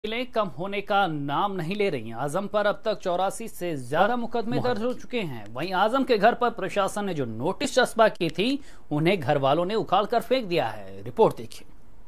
मुश्किलें कम होने का नाम नहीं ले रही हैं। आजम पर अब तक 84 से ज्यादा मुकदमे दर्ज हो चुके हैं। वहीं आजम के घर पर प्रशासन ने जो नोटिस चस्पा की थी उन्हें घर वालों ने उखाड़ कर फेंक दिया है। रिपोर्ट देखिए।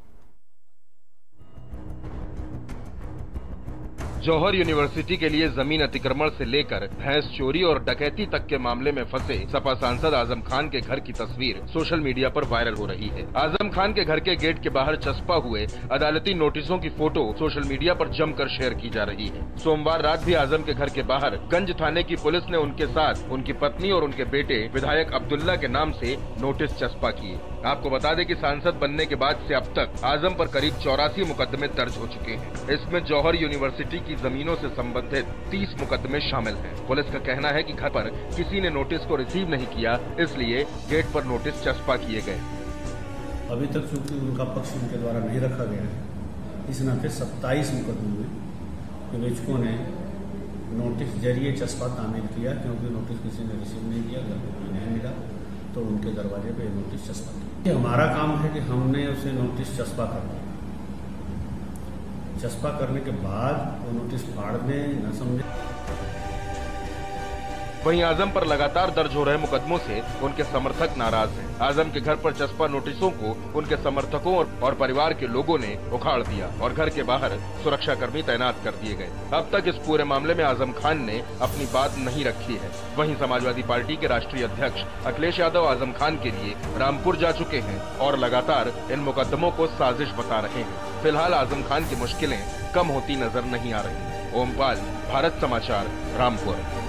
जौहर यूनिवर्सिटी के लिए जमीन अतिक्रमण से लेकर भैंस चोरी और डकैती तक के मामले में फंसे सपा सांसद आजम खान के घर की तस्वीर सोशल मीडिया पर वायरल हो रही है। आजम खान के घर के गेट के बाहर चस्पा हुए अदालती नोटिसों की फोटो सोशल मीडिया पर जमकर शेयर की जा रही है। सोमवार रात भी आजम के घर के बाहर गंज थाने की पुलिस ने उनके साथ उनकी पत्नी और उनके बेटे विधायक अब्दुल्ला के नाम से नोटिस चस्पा किए। आपको बता दें कि सांसद बनने के बाद से अब तक आजम पर करीब 84 मुकदमे दर्ज हो चुके हैं। इसमें जौहर यूनिवर्सिटी की जमीनों से संबंधित 30 मुकदमे शामिल हैं। पुलिस का कहना है कि घर पर किसी ने नोटिस को रिसीव नहीं किया, इसलिए गेट पर नोटिस चस्पा किए गए। अभी तक चूंकि उनका पक्ष उनके द्वारा नहीं रखा गया है, इस नाते 27 मुकदमों में विवेचकों ने नोटिस जरिए चस्पा तामील किया, क्योंकि नोटिस किसी ने रिसीव नहीं किया, घर में नहीं मिला तो उनके दरवाजे पे नोटिस चस्पा किया। हमारा काम है कि हमने उसे नोटिस चस्पा कर दिया। चस्पा करने के बाद वो नोटिस फाड़ने न समझे। वहीं आजम पर लगातार दर्ज हो रहे मुकदमों से उनके समर्थक नाराज हैं। आजम के घर पर चस्पा नोटिसों को उनके समर्थकों और परिवार के लोगों ने उखाड़ दिया और घर के बाहर सुरक्षाकर्मी तैनात कर दिए गए। अब तक इस पूरे मामले में आजम खान ने अपनी बात नहीं रखी है। वहीं समाजवादी पार्टी के राष्ट्रीय अध्यक्ष अखिलेश यादव आजम खान के लिए रामपुर जा चुके हैं और लगातार इन मुकदमों को साजिश बता रहे हैं। फिलहाल आजम खान की मुश्किलें कम होती नजर नहीं आ रही। ओमपाल, भारत समाचार, रामपुर।